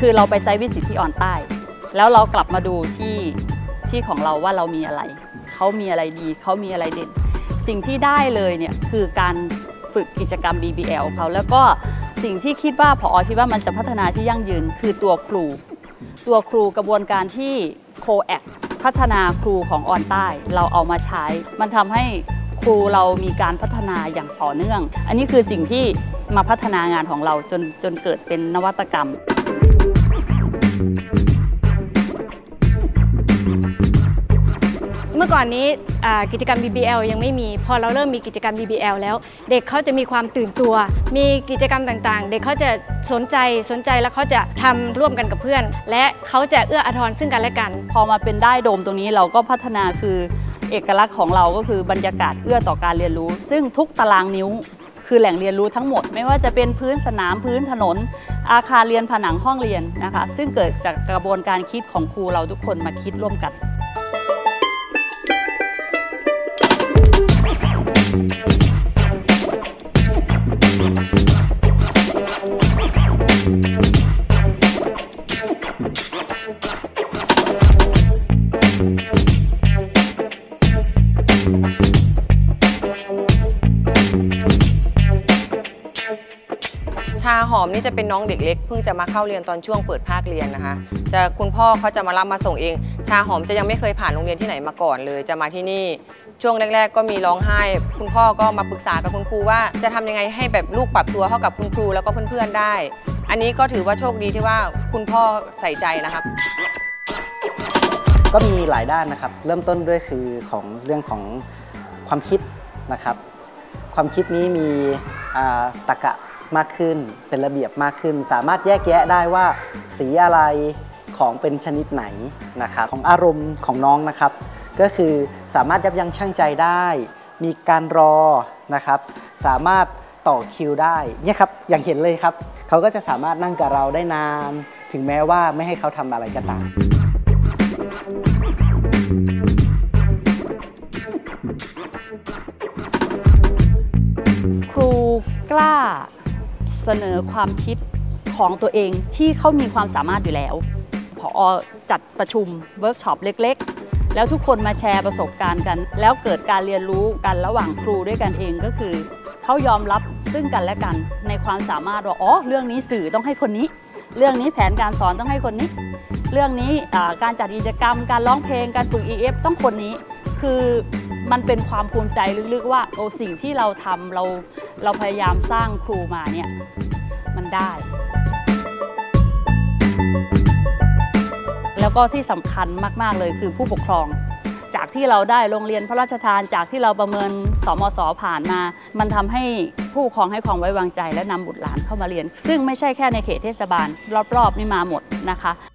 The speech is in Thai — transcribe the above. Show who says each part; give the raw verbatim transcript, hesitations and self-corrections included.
Speaker 1: คือเราไปไซต์วิสิตที่ออนใต้แล้วเรากลับมาดูที่ที่ของเราว่าเรามีอะไรเขามีอะไรดีเขามีอะไรเด่นสิ่งที่ได้เลยเนี่ยคือการฝึกกิจกรรม บี บี แอล เขาแล้วก็สิ่งที่คิดว่าผอ.คิดว่ามันจะพัฒนาที่ยั่งยืนคือตัวครูตัวครูกระบวนการที่โคแอคพัฒนาครูของออนใต้เราเอามาใช้มันทำให้ครูเรามีการพัฒนาอย่างต่อเนื่องอันนี้คือสิ่งที่มาพัฒนางานของเราจนจนเกิดเป็นนวัตกรรม
Speaker 2: เมื่อก่อนนี้กิจกรรม บี บี แอล ยังไม่มีพอเราเริ่มมีกิจกรรม บี บี แอล แล้วเด็กเขาจะมีความตื่นตัวมีกิจกรรมต่างๆเด็กเขาจะสนใจสนใจแล้วเขาจะทำร่วมกันกับเพื่อนและเขาจะเอื้ออาทรซึ่งกันและกัน
Speaker 1: พอมาเป็นได้โดมตรงนี้เราก็พัฒนาคือเอกลักษณ์ของเราก็คือบรรยากาศเอื้อต่อการเรียนรู้ซึ่งทุกตารางนิ้วคือแหล่งเรียนรู้ทั้งหมดไม่ว่าจะเป็นพื้นสนามพื้นถนนอาคารเรียนผนังห้องเรียนนะคะซึ่งเกิดจากกระบวนการคิดของครูเราทุกคนมาคิดร่วมกัน
Speaker 3: ชาหอมนี่จะเป็นน้องเด็กเล็กเพิ่งจะมาเข้าเรียนตอนช่วงเปิดภาคเรียนนะคะจะคุณพ่อเขาจะมารับมาส่งเองชาหอมจะยังไม่เคยผ่านโรงเรียนที่ไหนมาก่อนเลยจะมาที่นี่ช่วงแรกๆก็มีร้องไห้คุณพ่อก็มาปรึกษากับคุณครูว่าจะทำยังไงให้แบบลูกปรับตัวเข้ากับคุณครูแล้วก็เพื่อนๆได้อันนี้ก็ถือว่าโชคดีที่ว่าคุณพ่อใส่ใจนะครับ
Speaker 4: ก็มีหลายด้านนะครับเริ่มต้นด้วยคือของเรื่องของความคิดนะครับความคิดนี้มีตรรกะมากขึ้นเป็นระเบียบมากขึ้นสามารถแยกแยะได้ว่าสีอะไรของเป็นชนิดไหนนะครับของอารมณ์ของน้องนะครับก็คือสามารถยับยั้งชั่งใจได้มีการรอนะครับสามารถต่อคิวได้เนี่ยครับอย่างเห็นเลยครับเขาก็จะสามารถนั่งกับเราได้นานถึงแม้ว่าไม่ให้เขาทำอะไรก็ตาม
Speaker 1: ครูกล้าเสนอความคิดของตัวเองที่เขามีความสามารถอยู่แล้วผอ.จัดประชุมเวิร์กช็อปเล็กๆแล้วทุกคนมาแชร์ประสบการณ์กันแล้วเกิดการเรียนรู้กันระหว่างครูด้วยกันเองก็คือเขายอมรับซึ่งกันและกันในความสามารถว่าอ๋อเรื่องนี้สื่อต้องให้คนนี้เรื่องนี้แผนการสอนต้องให้คนนี้เรื่องนี้การจัดกิจกรรมการร้องเพลงการฝึก อี เอฟ ต้องคนนี้คือมันเป็นความภูมิใจลึกๆว่าโอ้สิ่งที่เราทำเราเราพยายามสร้างครูมาเนี่ยมันได้แล้วก็ที่สำคัญมากๆเลยคือผู้ปกครองจากที่เราได้โรงเรียนพระราชทานจากที่เราประเมินสมส.ผ่านมามันทำให้ผู้ปกครองให้ความไว้วางใจและนำบุตรหลานเข้ามาเรียนซึ่งไม่ใช่แค่ในเขตเทศบาลรอบๆนี่มาหมดนะคะ